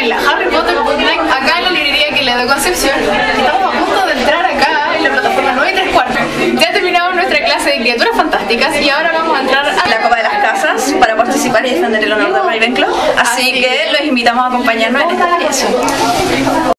la Harry Potter Bootleg acá en la librería que le doy Concepción. Estamos a punto de entrar acá en la plataforma 9 3/4. Ya terminamos nuestra clase de criaturas fantásticas y ahora vamos a entrar a la Copa de las Casas para participar y defender el honor de Ravenclaw. Así que los invitamos a acompañarnos en esta pieza.